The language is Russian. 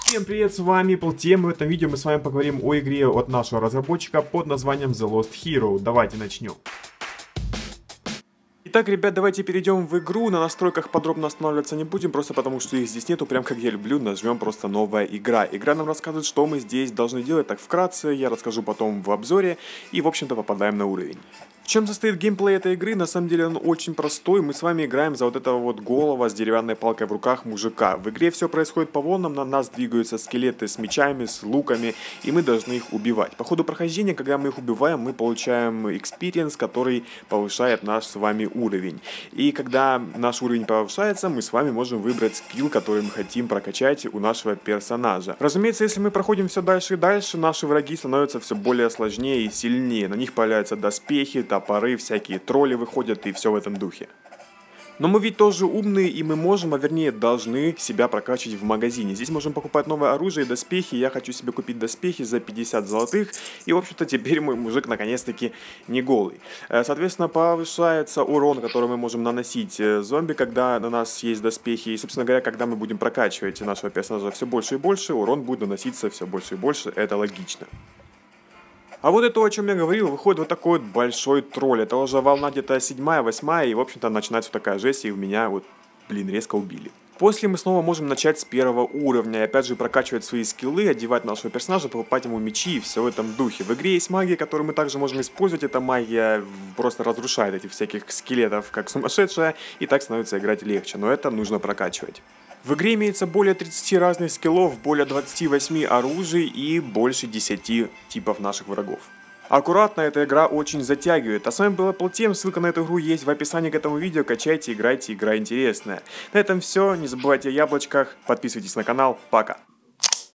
Всем привет, с вами Полтем, и в этом видео мы с вами поговорим о игре от нашего разработчика под названием The Lost Hero. Давайте начнем. Итак, ребят, давайте перейдем в игру. На настройках подробно останавливаться не будем, просто потому что их здесь нету, прям как я люблю, нажмем просто новая игра. Игра нам рассказывает, что мы здесь должны делать, так вкратце, я расскажу потом в обзоре, и в общем-то попадаем на уровень. В чем состоит геймплей этой игры? На самом деле он очень простой. Мы с вами играем за вот этого вот голого с деревянной палкой в руках мужика. В игре все происходит по волнам, на нас двигаются скелеты с мечами, с луками, и мы должны их убивать. По ходу прохождения, когда мы их убиваем, мы получаем experience, который повышает наш с вами уровень. И когда наш уровень повышается, мы с вами можем выбрать скилл, который мы хотим прокачать у нашего персонажа. Разумеется, если мы проходим все дальше и дальше, наши враги становятся все более сложнее и сильнее. На них появляются доспехи, топоры, всякие тролли выходят и все в этом духе. Но мы ведь тоже умные, и мы можем, а вернее должны себя прокачивать в магазине. Здесь можем покупать новое оружие и доспехи. Я хочу себе купить доспехи за 50 золотых. И, в общем-то, теперь мой мужик наконец-таки не голый. Соответственно, повышается урон, который мы можем наносить зомби, когда на нас есть доспехи. И, собственно говоря, когда мы будем прокачивать нашего персонажа все больше и больше, урон будет наноситься все больше и больше. Это логично. А вот это, о чем я говорил, выходит вот такой вот большой тролль. Это уже волна где-то 7-я, 8-я, и, в общем-то, начинается вот такая жесть, и меня вот, резко убили. После мы снова можем начать с первого уровня, и опять же прокачивать свои скиллы, одевать нашего персонажа, покупать ему мечи и все в этом духе. В игре есть магия, которую мы также можем использовать, эта магия просто разрушает этих всяких скелетов как сумасшедшая, и так становится играть легче, но это нужно прокачивать. В игре имеется более 30 разных скиллов, более 28 оружий и больше 10 типов наших врагов. Аккуратно, эта игра очень затягивает. А с вами был Полтем, ссылка на эту игру есть в описании к этому видео, качайте, играйте, игра интересная. На этом все, не забывайте о яблочках, подписывайтесь на канал, пока.